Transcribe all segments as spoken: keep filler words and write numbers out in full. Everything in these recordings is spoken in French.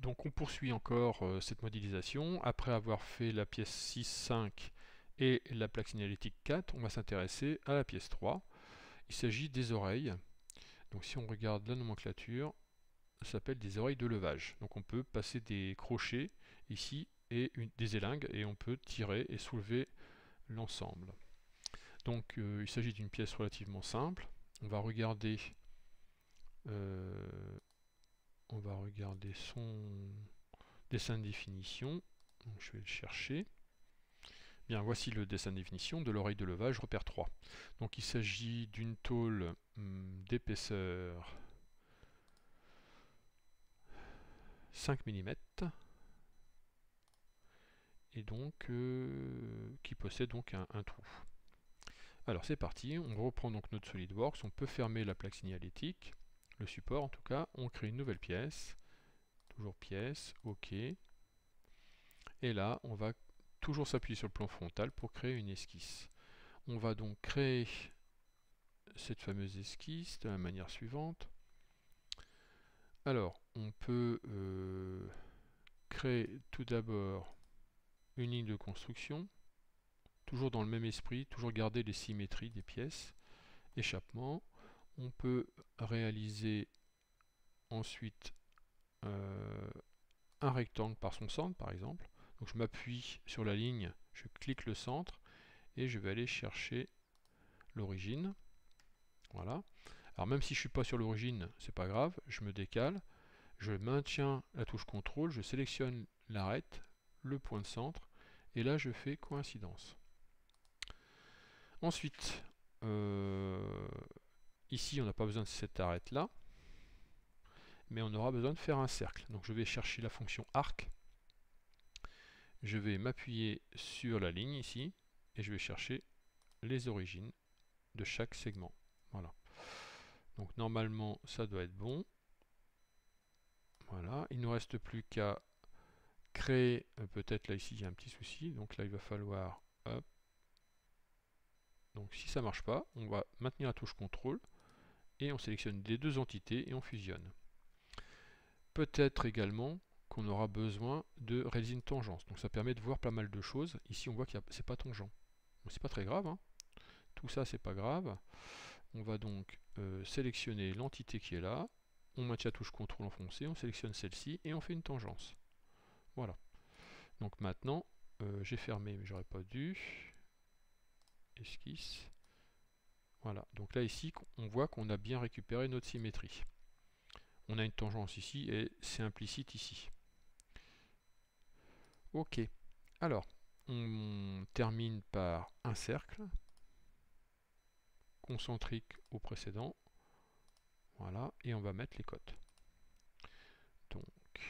Donc on poursuit encore euh, cette modélisation. Après avoir fait la pièce six, cinq et la plaque signalétique quatre, on va s'intéresser à la pièce trois. Il s'agit des oreilles. Donc si on regarde la nomenclature, ça s'appelle des oreilles de levage. Donc on peut passer des crochets ici et une, des élingues et on peut tirer et soulever l'ensemble. Donc euh, il s'agit d'une pièce relativement simple. On va regarder euh, on va regarder son dessin de définition. Donc, je vais le chercher. Bien, voici le dessin de définition de l'oreille de levage repère trois. Donc il s'agit d'une tôle hum, d'épaisseur cinq millimètres et donc euh, qui possède donc un, un trou. Alors c'est parti, on reprend donc notre SolidWorks, on peut fermer la plaque signalétique, le support en tout cas, on crée une nouvelle pièce, toujours pièce, OK. Et là, on va toujours s'appuyer sur le plan frontal pour créer une esquisse. On va donc créer cette fameuse esquisse de la manière suivante. Alors, on peut euh, créer tout d'abord une ligne de construction, toujours dans le même esprit, toujours garder les symétries des pièces. Échappement. On peut réaliser ensuite euh, un rectangle par son centre, par exemple. Donc je m'appuie sur la ligne, je clique le centre et je vais aller chercher l'origine. Voilà. Alors même si je ne suis pas sur l'origine, c'est pas grave, je me décale, je maintiens la touche contrôle, je sélectionne l'arête, le point de centre, et là je fais coïncidence. Ensuite, euh, ici on n'a pas besoin de cette arête là, mais on aura besoin de faire un cercle. Donc je vais chercher la fonction arc, je vais m'appuyer sur la ligne ici, et je vais chercher les origines de chaque segment. Voilà. Donc normalement ça doit être bon. Voilà, il ne nous reste plus qu'à créer, euh, peut-être là ici il y a un petit souci, donc là il va falloir, hop, donc si ça ne marche pas, on va maintenir la touche contrôle, et on sélectionne les deux entités et on fusionne. Peut-être également qu'on aura besoin de réaliser une tangence, donc ça permet de voir pas mal de choses. Ici on voit que c'est pas tangent, bon, c'est pas très grave, hein. Tout ça c'est pas grave. On va donc euh, sélectionner l'entité qui est là, on maintient la touche contrôle enfoncée, on sélectionne celle-ci et on fait une tangence. Voilà. Donc maintenant, euh, j'ai fermé, mais j'aurais pas dû. Esquisse. Voilà. Donc là ici, on voit qu'on a bien récupéré notre symétrie. On a une tangence ici et c'est implicite ici. Ok. Alors, on termine par un cercle concentrique au précédent. Voilà. Et on va mettre les cotes. Donc,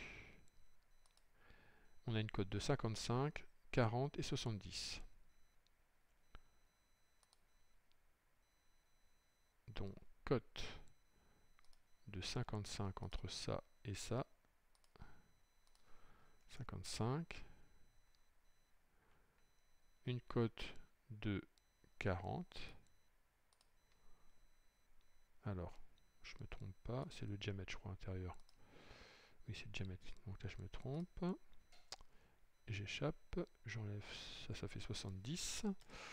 on a une cote de cinquante-cinq, quarante et soixante-dix. Donc, cote de cinquante-cinq entre ça et ça. cinquante-cinq. Une cote de quarante. Alors, je me trompe pas, c'est le diamètre, je crois, intérieur. Oui, c'est le diamètre. Donc là, je me trompe. J'échappe, j'enlève ça, ça fait soixante-dix.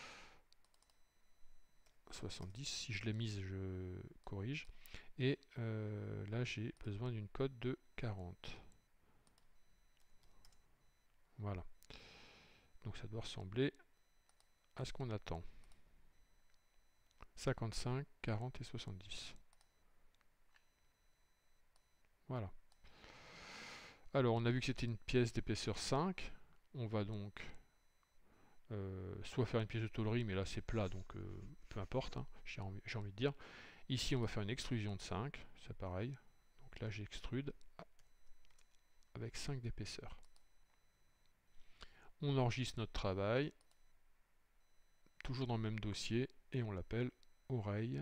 soixante-dix, si je l'ai mise, je corrige. Et euh, là, j'ai besoin d'une cote de quarante. Voilà. Donc ça doit ressembler à ce qu'on attend. cinquante-cinq, quarante et soixante-dix. Voilà. Alors, on a vu que c'était une pièce d'épaisseur cinq. On va donc euh, soit faire une pièce de tôlerie, mais là c'est plat, donc euh, peu importe, hein, j'ai envie, j'ai envie de dire. Ici, on va faire une extrusion de cinq, c'est pareil. Donc là, j'extrude avec cinq d'épaisseur. On enregistre notre travail, toujours dans le même dossier, et on l'appelle oreille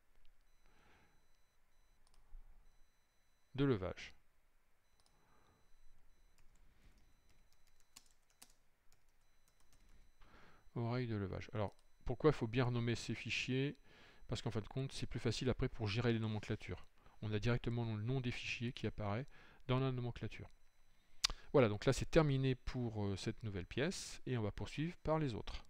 de levage. Oreille de levage. Alors, pourquoi il faut bien renommer ces fichiers? Parce qu'en fin de compte, c'est plus facile après pour gérer les nomenclatures. On a directement le nom des fichiers qui apparaît dans la nomenclature. Voilà, donc là c'est terminé pour euh, cette nouvelle pièce, et on va poursuivre par les autres.